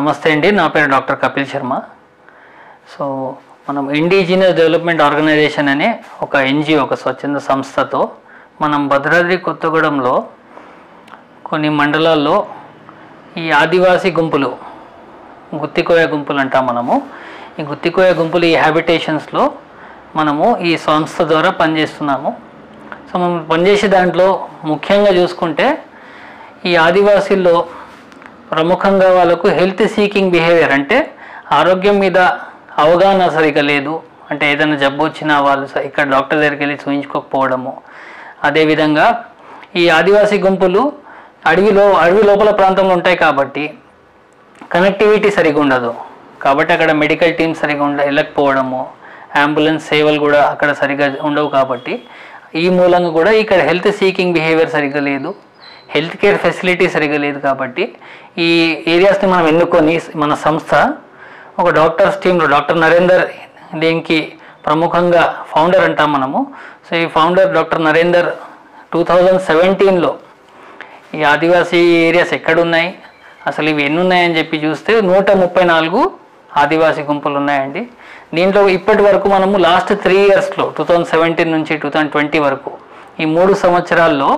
నమస్తే అండి, నా పేరు డాక్టర్ కపిల్ శర్మ. సో మనం ఇండిజినస్ డెవలప్మెంట్ ఆర్గనైజేషన్ అనే ఒక ఎన్జిఓ, ఒక స్వచ్ఛంద సంస్థతో మనం భద్రాద్రి కొత్తగూడెంలో కొన్ని మండలాల్లో ఈ ఆదివాసీ గుంపులు, గుత్తికోయ గుంపులు అంటాం మనము. ఈ గుత్తికోయ గుంపులు ఈ హ్యాబిటేషన్స్లో మనము ఈ సంస్థ ద్వారా పనిచేస్తున్నాము. సో మనం పనిచేసే దాంట్లో ముఖ్యంగా చూసుకుంటే ఈ ఆదివాసీల్లో ప్రముఖంగా వాళ్ళకు హెల్త్ సీకింగ్ బిహేవియర్, అంటే ఆరోగ్యం మీద అవగాహన సరిగా లేదు. అంటే ఏదైనా జబ్బు వచ్చినా వాళ్ళు ఇక్కడ డాక్టర్ దగ్గరికి వెళ్ళి చూయించుకోకపోవడము. అదేవిధంగా ఈ ఆదివాసీ గుంపులు అడవి లోపల ప్రాంతంలో ఉంటాయి కాబట్టి కనెక్టివిటీ సరిగా ఉండదు. కాబట్టి అక్కడ మెడికల్ టీమ్ సరిగా వెళ్ళకపోవడము, అంబులెన్స్ సేవలు కూడా అక్కడ సరిగా ఉండవు. కాబట్టి ఈ మూలంగా కూడా ఇక్కడ హెల్త్ సీకింగ్ బిహేవియర్ సరిగా లేదు, హెల్త్ కేర్ ఫెసిలిటీ సరిగా లేదు. కాబట్టి ఈ ఏరియాస్ని మనం ఎన్నుకొని మన సంస్థ ఒక డాక్టర్స్ టీంలో డాక్టర్ నరేందర్ దీనికి ప్రముఖంగా ఫౌండర్ అంటాం మనము. సో ఈ ఫౌండర్ డాక్టర్ నరేందర్ 2017లో ఈ ఆదివాసీ ఏరియాస్ ఎక్కడున్నాయి, అసలు ఇవి ఎన్ని ఉన్నాయని చెప్పి చూస్తే 134 ఆదివాసీ గుంపులు ఉన్నాయండి. దీంట్లో ఇప్పటి వరకు మనము లాస్ట్ 3 ఇయర్స్లో 2017 నుంచి 2020 వరకు ఈ 3 సంవత్సరాల్లో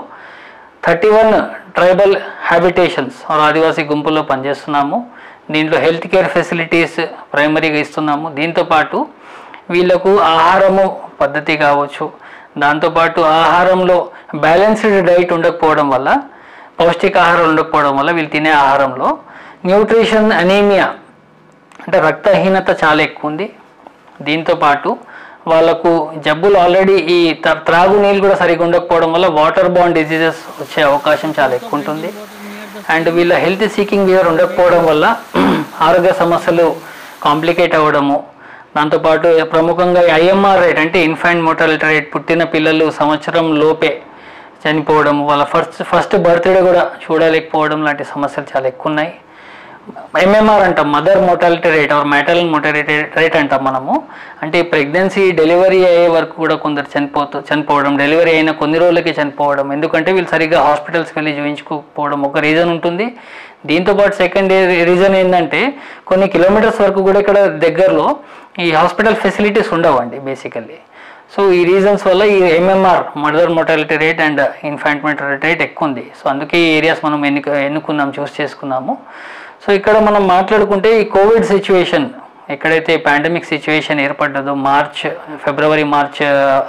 31 ట్రైబల్ హ్యాబిటేషన్స్ ఆదివాసీ గుంపుల్లో పనిచేస్తున్నాము. దీంట్లో హెల్త్ కేర్ ఫెసిలిటీస్ ప్రైమరీగా ఇస్తున్నాము. దీంతోపాటు వీళ్ళకు ఆహారము పద్ధతి కావచ్చు, దాంతోపాటు ఆహారంలో బ్యాలెన్స్డ్ డైట్ ఉండకపోవడం వల్ల, పౌష్టికాహారం ఉండకపోవడం వల్ల వీళ్ళు తినే ఆహారంలో న్యూట్రిషన్ అనీమియా అంటే రక్తహీనత చాలా ఎక్కువ ఉంది. దీంతోపాటు వాళ్ళకు జబ్బులు ఆల్రెడీ ఈ త్రాగునీళ్ళు కూడా సరిగా ఉండకపోవడం వల్ల వాటర్ బాండ్ డిజీజెస్ వచ్చే అవకాశం చాలా ఎక్కువ ఉంటుంది. అండ్ వీళ్ళ హెల్త్ సీకింగ్ బిహేవియర్ ఉండకపోవడం వల్ల ఆరోగ్య సమస్యలు కాంప్లికేట్ అవ్వడము. దాంతోపాటు ప్రముఖంగా ఐఎంఆర్ రేట్ అంటే ఇన్ఫాంట్ మోర్టాలిటీ రేట్, పుట్టిన పిల్లలు సంవత్సరం లోపే చనిపోవడం, వాళ్ళ ఫస్ట్ బర్త్డే కూడా చూడలేకపోవడం లాంటి సమస్యలు చాలా ఎక్కువ ఉన్నాయి. ఎంఎంఆర్ అంటాం, mother mortality rate or maternal mortality rate అంటాం మనము. అంటే ప్రెగ్నెన్సీ డెలివరీ అయ్యే వరకు కూడా కొందరు చనిపోవడం, డెలివరీ అయిన కొన్ని రోజులకి చనిపోవడం. ఎందుకంటే వీళ్ళు సరిగ్గా హాస్పిటల్స్కి వెళ్ళి చూపించుకోకపోవడం ఒక రీజన్ ఉంటుంది. దీంతోపాటు సెకండ్ రీజన్ ఏంటంటే కొన్ని కిలోమీటర్స్ వరకు కూడా ఇక్కడ దగ్గరలో ఈ హాస్పిటల్ ఫెసిలిటీస్ ఉండవండి బేసికల్లీ. సో ఈ రీజన్స్ వల్ల ఈ MMR mother mortality rate and infant mortality rate ఎక్కువ ఉంది. సో అందుకే ఈ ఏరియాస్ మనం ఎన్నుకున్నాం, చూస్ చేసుకున్నాము. సో ఇక్కడ మనం మాట్లాడుకుంటే ఈ కోవిడ్ సిచ్యువేషన్, ఎక్కడైతే పాండమిక్ సిచ్యువేషన్ ఏర్పడ్డదో ఫిబ్రవరి మార్చ్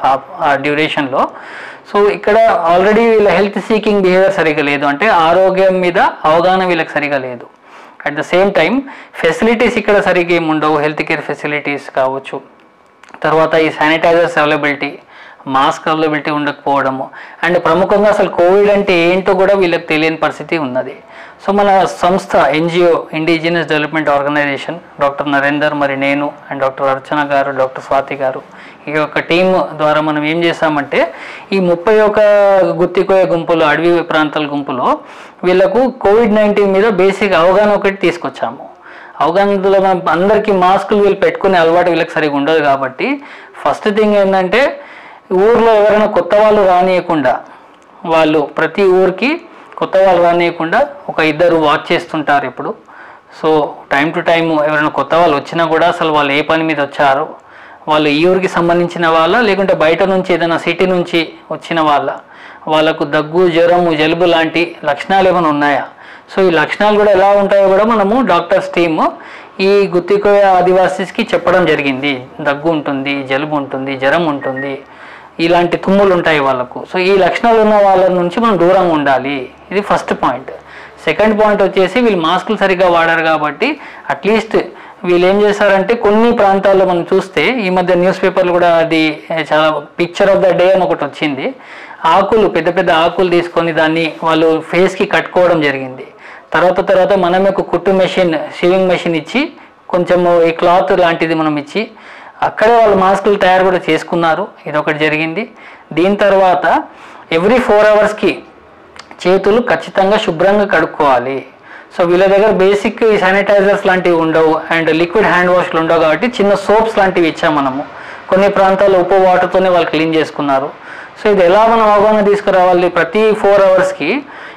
ఆ డ్యూరేషన్లో, సో ఇక్కడ ఆల్రెడీ వీళ్ళ హెల్త్ సీకింగ్ బిహేవియర్ సరిగా లేదు, అంటే ఆరోగ్యం మీద అవగాహన వీళ్ళకి సరిగా లేదు. At the same time facilities ఇక్కడ సరిగా ఏమి ఉండవు, హెల్త్ కేర్ ఫెసిలిటీస్ కావచ్చు. తర్వాత ఈ శానిటైజర్స్ అవైలబిలిటీ, మాస్క్ అవైలబిలిటీ ఉండకపోవడము. అండ్ ప్రముఖంగా అసలు కోవిడ్ అంటే ఏంటో కూడా వీళ్ళకి తెలియని పరిస్థితి ఉన్నది. సో మన సంస్థ NGO indigenous development organisation, doctor Narender, మరి నేను అండ్ డాక్టర్ అర్చన గారు, డాక్టర్ స్వాతి గారు, ఈ యొక్క టీమ్ ద్వారా మనం ఏం చేస్తామంటే ఈ 31 గుత్తికోయ గుంపులు, అడవి ప్రాంతాల గుంపులో వీళ్ళకు కోవిడ్-19 మీద బేసిక్ అవగాహన ఒకటి తీసుకొచ్చాము. అవగాహనలో మనం అందరికీ మాస్కులు వీళ్ళు పెట్టుకునే అలవాటు వీళ్ళకి సరిగా ఉండదు. కాబట్టి ఫస్ట్ థింగ్ ఏంటంటే ఊర్లో ఎవరైనా కొత్త వాళ్ళు రానియకుండా, వాళ్ళు ప్రతి ఊరికి కొత్త వాళ్ళు రానియకుండా ఒక 2 వాచ్ చేస్తుంటారు ఇప్పుడు. సో టైం టు టైం ఎవరైనా కొత్త వాళ్ళు వచ్చినా కూడా అసలు వాళ్ళు ఏ పని మీద వచ్చారు, వాళ్ళు ఈ ఊరికి సంబంధించిన వాళ్ళ లేకుంటే బయట నుంచి ఏదైనా సిటీ నుంచి వచ్చిన వాళ్ళకు దగ్గు, జ్వరము, జలుబు లాంటి లక్షణాలు ఏమైనా ఉన్నాయా. సో ఈ లక్షణాలు కూడా ఎలా ఉంటాయో కూడా మనము డాక్టర్స్ టీమ్ ఈ గుత్తికోయ ఆదివాసీస్కి చెప్పడం జరిగింది. దగ్గు ఉంటుంది, జలుబు ఉంటుంది, జ్వరం ఉంటుంది, ఇలాంటి తుమ్ములు ఉంటాయి వాళ్ళకు. సో ఈ లక్షణాలు ఉన్న వాళ్ళ నుంచి మనం దూరంగా ఉండాలి, ఇది ఫస్ట్ పాయింట్. సెకండ్ పాయింట్ వచ్చేసి వీళ్ళు మాస్కులు సరిగ్గా వాడారు కాబట్టి అట్లీస్ట్ వీళ్ళు ఏం చేస్తారంటే కొన్ని ప్రాంతాల్లో మనం చూస్తే ఈ మధ్య న్యూస్ పేపర్లు కూడా అది చాలా పిక్చర్ ఆఫ్ ద డే అని ఒకటి వచ్చింది. ఆకులు, పెద్ద పెద్ద ఆకులు తీసుకొని దాన్ని వాళ్ళు ఫేస్కి కట్టుకోవడం జరిగింది. తర్వాత మనమే ఒక కుట్టు మెషిన్, షివింగ్ మెషిన్ ఇచ్చి కొంచెము ఈ క్లాత్ లాంటిది మనం ఇచ్చి అక్కడే వాళ్ళు మాస్కులు తయారు కూడా చేసుకున్నారు. ఇదొకటి జరిగింది. దీని తర్వాత ఎవ్రీ 4 అవర్స్కి చేతులు ఖచ్చితంగా శుభ్రంగా కడుక్కోవాలి. సో వీళ్ళ దగ్గర బేసిక్ ఈ శానిటైజర్స్ లాంటివి ఉండవు అండ్ లిక్విడ్ హ్యాండ్ వాష్లు ఉండవు కాబట్టి చిన్న సోప్స్ లాంటివి ఇచ్చాము మనము. కొన్ని ప్రాంతాల్లో ఉప్పు వాటర్తోనే వాళ్ళు క్లీన్ చేసుకున్నారు. సో ఇది ఎలా మనం అవగాహన తీసుకురావాలి, ప్రతి 4 అవర్స్కి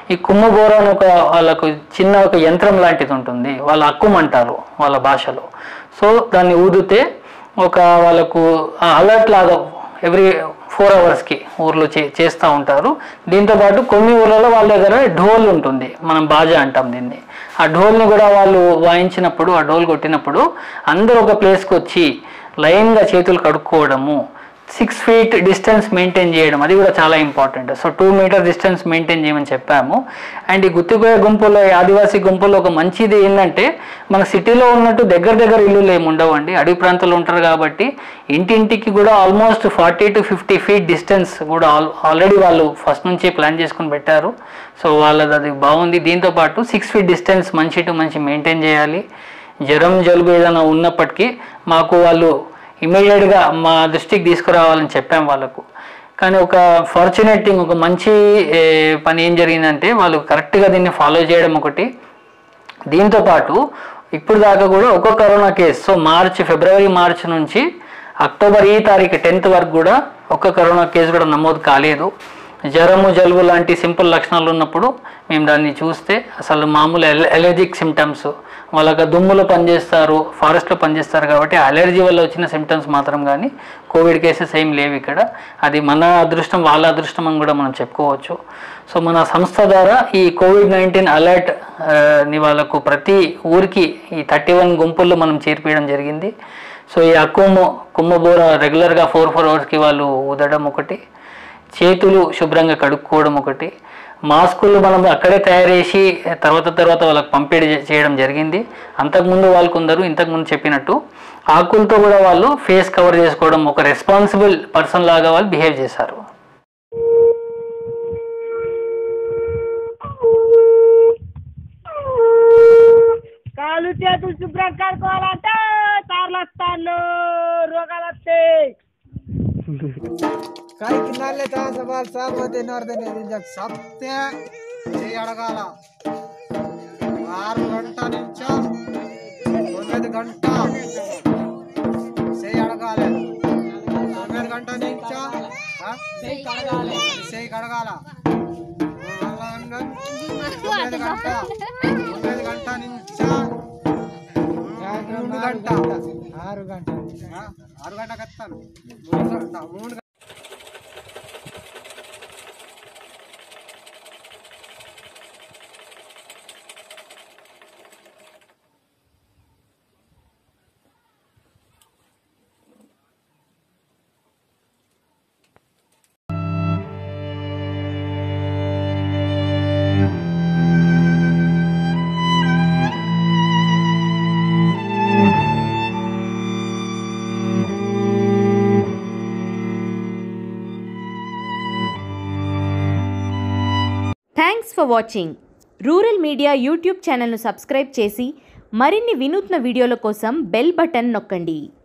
ఈ కుమ్మబోర అని వాళ్ళకు చిన్న ఒక యంత్రం లాంటిది ఉంటుంది, వాళ్ళు అక్కుమ్ అంటారు వాళ్ళ భాషలో. సో దాన్ని ఊదితే వాళ్ళకు అలర్ట్ లాగా ఎవ్రీ 4 అవర్స్కి ఊర్లో చేస్తూ ఉంటారు. దీంతోపాటు కొన్ని ఊర్లలో వాళ్ళ దగ్గర ఢోల్ ఉంటుంది, మనం బాజా అంటాం దీన్ని. ఆ ఢోల్ని కూడా వాళ్ళు వాయించినప్పుడు, ఆ ఢోల్ కొట్టినప్పుడు అందరూ ఒక ప్లేస్కి వచ్చి లైన్గా చేతులు కడుక్కోవడము, 6 feet డిస్టెన్స్ మెయింటైన్ చేయడం, అది కూడా చాలా important. So 2 meter distance maintain చేయమని చెప్పాము. అండ్ ఈ గుత్తికోయ గుంపులో, ఆదివాసీ గుంపులో ఒక మంచిది ఏంటంటే, మన సిటీలో ఉన్నట్టు దగ్గర ఇల్లులు ఏమి ఉండవండి, అడవి ప్రాంతాల్లో ఉంటారు కాబట్టి ఇంటింటికి కూడా ఆల్మోస్ట్ 40 to 50 feet డిస్టెన్స్ కూడా ఆల్రెడీ వాళ్ళు ఫస్ట్ నుంచే ప్లాన్ చేసుకుని పెట్టారు. సో వాళ్ళది అది బాగుంది. దీంతోపాటు 6 feet డిస్టెన్స్ మంచి టు మంచి మెయింటైన్ చేయాలి. జ్వరం జలుబు ఏదైనా ఉన్నప్పటికీ మాకు వాళ్ళు ఇమీడియట్గా మా దృష్టికి తీసుకురావాలని చెప్పాం వాళ్ళకు. కానీ ఒక ఫార్చునేట్ థింగ్, ఒక మంచి పని ఏం జరిగిందంటే వాళ్ళు కరెక్ట్గా దీన్ని ఫాలో చేయడం ఒకటి. దీంతోపాటు ఇప్పుడు దాకా కూడా ఒక్కొక్క కరోనా కేసు, సో ఫిబ్రవరి మార్చి నుంచి అక్టోబర్ ఈ తారీఖు 10th వరకు కూడా ఒక్క కరోనా కేసు కూడా నమోదు కాలేదు. జ్వరము జలుబు లాంటి సింపుల్ లక్షణాలు ఉన్నప్పుడు మేము దాన్ని చూస్తే అసలు మామూలు అలర్జిక్ సిమ్టమ్స్, వాళ్ళకి దుమ్ములో పనిచేస్తారు, ఫారెస్ట్లో పనిచేస్తారు కాబట్టి అలర్జీ వల్ల వచ్చిన సిమ్టమ్స్ మాత్రం కానీ కోవిడ్ కేసెస్ ఏం లేవు ఇక్కడ. అది మన అదృష్టం, వాళ్ళ అదృష్టం అని కూడా మనం చెప్పుకోవచ్చు. సో మన సంస్థ ద్వారా ఈ COVID-19 అలర్ట్ ని వాళ్ళకు ప్రతి ఊరికి ఈ 31 గుంపుల్లో మనం చేర్పించడం జరిగింది. సో ఈ కుమ్మబోర రెగ్యులర్గా 4 అవర్స్కి వాళ్ళు ఊదడం ఒకటి, చేతులు శుభ్రంగా కడుక్కోవడం ఒకటి, మాస్కులు మనం అక్కడే తయారు చేసి తర్వాత వాళ్ళకి పంపిణీ చేయడం జరిగింది. అంతకుముందు వాళ్ళు కొందరు ఇంతకుముందు చెప్పినట్టు ఆకులతో కూడా వాళ్ళు ఫేస్ కవర్ చేసుకోవడం, ఒక రెస్పాన్సిబుల్ పర్సన్ లాగా వాళ్ళు బిహేవ్ చేశారు. కాలు చేతులు శుభ్రం కడుకోవాలంటే తార్లస్తాను రోగాలు వస్తాయి. काही किनारे सवाल सब होते नॉर्दर्न जग सत्य अड़गाल 6 गंटा నుంచి 9 గంట అడగాల 9 గంట నుంచి కడగాల 9 గంట నుంచి 6 గంట కత్తాను 3 thanks for watching. Rural media YouTube ఛానల్ను సబ్స్క్రైబ్ చేసి మరిన్ని వినూత్న వీడియోల కోసం బెల్ బటన్ నొక్కండి.